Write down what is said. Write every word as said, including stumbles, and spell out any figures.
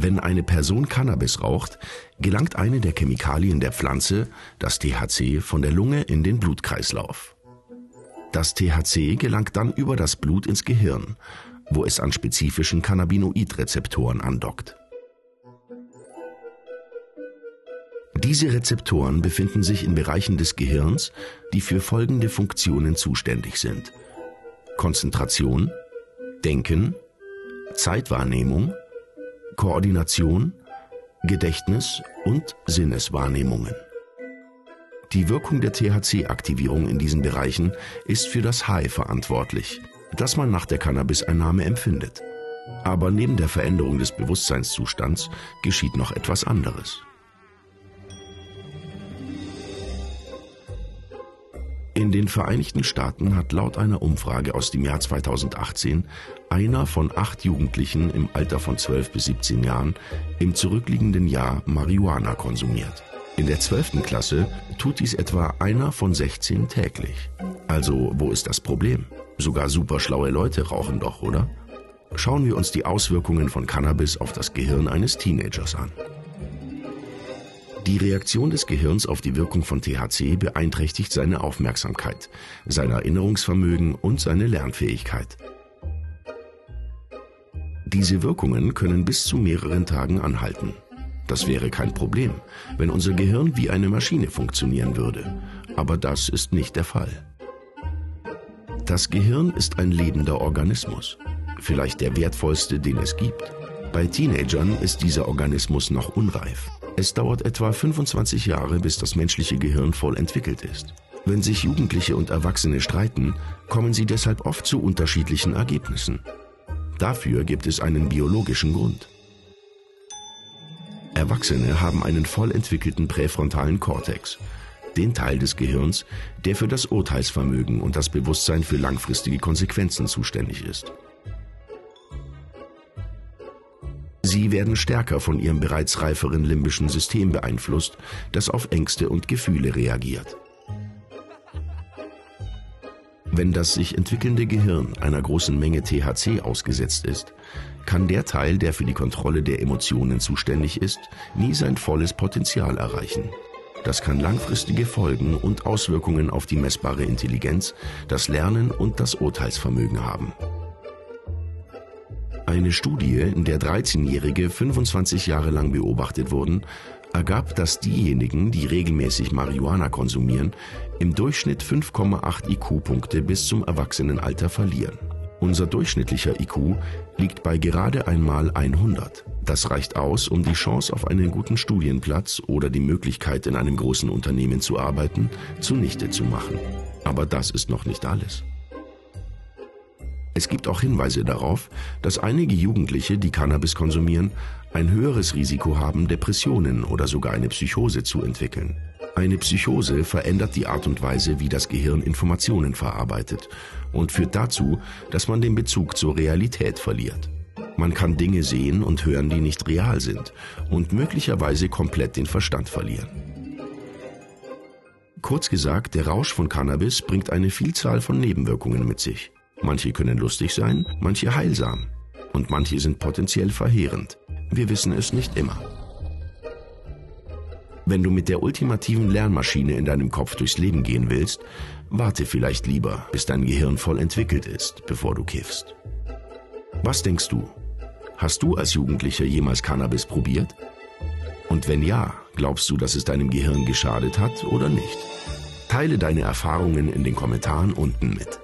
Wenn eine Person Cannabis raucht, gelangt eine der Chemikalien der Pflanze, das T H C, von der Lunge in den Blutkreislauf. Das T H C gelangt dann über das Blut ins Gehirn, wo es an spezifischen Cannabinoidrezeptoren andockt. Diese Rezeptoren befinden sich in Bereichen des Gehirns, die für folgende Funktionen zuständig sind: Konzentration, Denken, Zeitwahrnehmung, Koordination, Gedächtnis und Sinneswahrnehmungen. Die Wirkung der T H C-Aktivierung in diesen Bereichen ist für das High verantwortlich, das man nach der Cannabiseinnahme empfindet. Aber neben der Veränderung des Bewusstseinszustands geschieht noch etwas anderes. In den Vereinigten Staaten hat laut einer Umfrage aus dem Jahr zweitausendachtzehn einer von acht Jugendlichen im Alter von zwölf bis siebzehn Jahren im zurückliegenden Jahr Marihuana konsumiert. In der zwölften Klasse tut dies etwa einer von sechzehn täglich. Also, wo ist das Problem? Sogar superschlaue Leute rauchen doch, oder? Schauen wir uns die Auswirkungen von Cannabis auf das Gehirn eines Teenagers an. Die Reaktion des Gehirns auf die Wirkung von T H C beeinträchtigt seine Aufmerksamkeit, sein Erinnerungsvermögen und seine Lernfähigkeit. Diese Wirkungen können bis zu mehreren Tagen anhalten. Das wäre kein Problem, wenn unser Gehirn wie eine Maschine funktionieren würde. Aber das ist nicht der Fall. Das Gehirn ist ein lebender Organismus, vielleicht der wertvollste, den es gibt. Bei Teenagern ist dieser Organismus noch unreif. Es dauert etwa fünfundzwanzig Jahre, bis das menschliche Gehirn voll entwickelt ist. Wenn sich Jugendliche und Erwachsene streiten, kommen sie deshalb oft zu unterschiedlichen Ergebnissen. Dafür gibt es einen biologischen Grund. Erwachsene haben einen voll entwickelten präfrontalen Kortex, den Teil des Gehirns, der für das Urteilsvermögen und das Bewusstsein für langfristige Konsequenzen zuständig ist. Sie werden stärker von ihrem bereits reiferen limbischen System beeinflusst, das auf Ängste und Gefühle reagiert. Wenn das sich entwickelnde Gehirn einer großen Menge T H C ausgesetzt ist, kann der Teil, der für die Kontrolle der Emotionen zuständig ist, nie sein volles Potenzial erreichen. Das kann langfristige Folgen und Auswirkungen auf die messbare Intelligenz, das Lernen und das Urteilsvermögen haben. Eine Studie, in der dreizehnjährige fünfundzwanzig Jahre lang beobachtet wurden, ergab, dass diejenigen, die regelmäßig Marihuana konsumieren, im Durchschnitt fünf Komma acht I Q-Punkte bis zum Erwachsenenalter verlieren. Unser durchschnittlicher I Q liegt bei gerade einmal hundert. Das reicht aus, um die Chance auf einen guten Studienplatz oder die Möglichkeit, in einem großen Unternehmen zu arbeiten, zunichte zu machen. Aber das ist noch nicht alles. Es gibt auch Hinweise darauf, dass einige Jugendliche, die Cannabis konsumieren, ein höheres Risiko haben, Depressionen oder sogar eine Psychose zu entwickeln. Eine Psychose verändert die Art und Weise, wie das Gehirn Informationen verarbeitet und führt dazu, dass man den Bezug zur Realität verliert. Man kann Dinge sehen und hören, die nicht real sind und möglicherweise komplett den Verstand verlieren. Kurz gesagt, der Rausch von Cannabis bringt eine Vielzahl von Nebenwirkungen mit sich. Manche können lustig sein, manche heilsam und manche sind potenziell verheerend. Wir wissen es nicht immer. Wenn du mit der ultimativen Lernmaschine in deinem Kopf durchs Leben gehen willst, warte vielleicht lieber, bis dein Gehirn voll entwickelt ist, bevor du kiffst. Was denkst du? Hast du als Jugendlicher jemals Cannabis probiert? Und wenn ja, glaubst du, dass es deinem Gehirn geschadet hat oder nicht? Teile deine Erfahrungen in den Kommentaren unten mit.